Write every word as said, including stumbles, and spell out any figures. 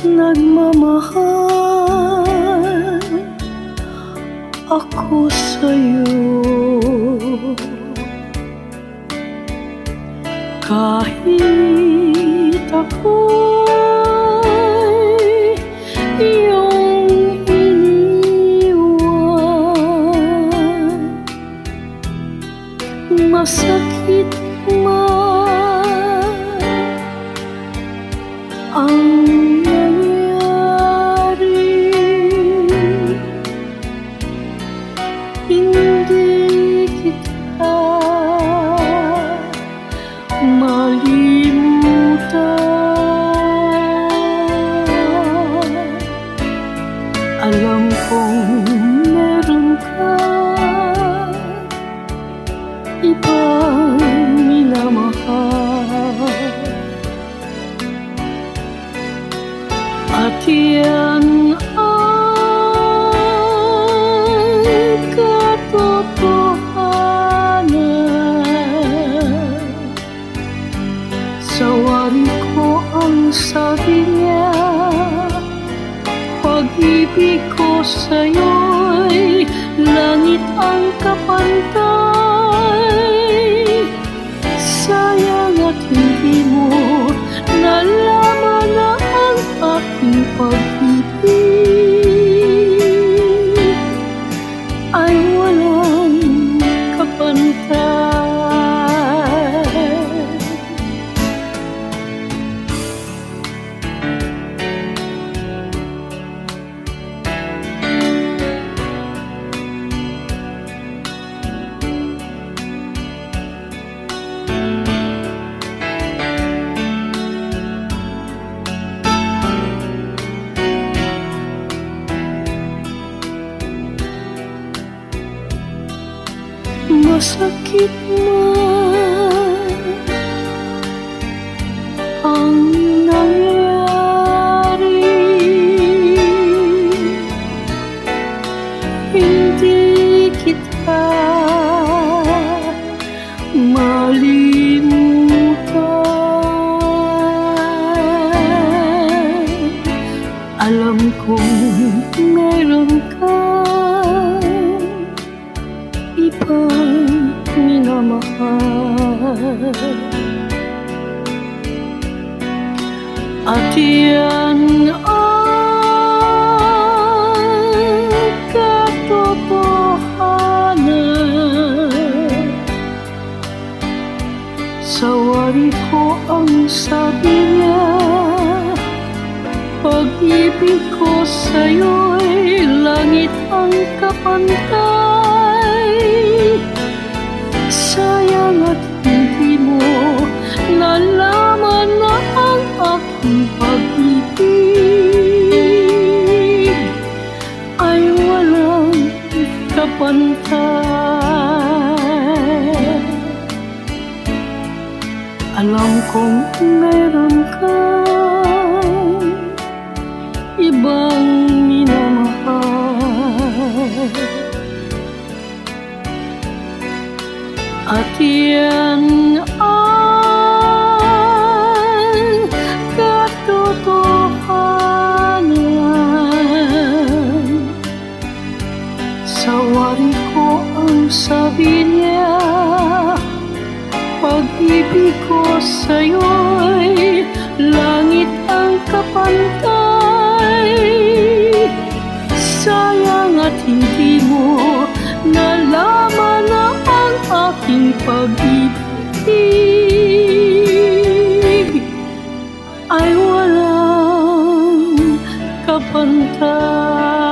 nagmamahal ako sa'yo. Kahit ako'y iyong iniwan, masakit man ang nangyari, hindi kita malimutan. Alam kong meron ka ibang minamahal, at yan ang katotohanan. Sa wari ko ang sabi niya, pag-ibig ko sa'yo'y langit ang kapantay. Sayang at hindi mo nalaman na ang aking pag-ibig ay walang kapantay. Masakit man ang nangyari, hindi kita malimutan. Alam kong meron ka ibang minamahal, at yan ang katotohanan. Sa wari ko ang sabi niya, pag-ibig ko sa'yo'y langit ang kapantay. Sayang at hindi mo nalaman na ang aking pag-ibig ay walang kapantay. Alam kong meron ka ibang minamahal, at yan ang katotohanan. Sa wari ko ang sabi niya, pag-ibig ko sa'yo'y langit ang kapantay. Sayang at hindi mo nalaman na ang aking pag-ibig ay walang kapantay.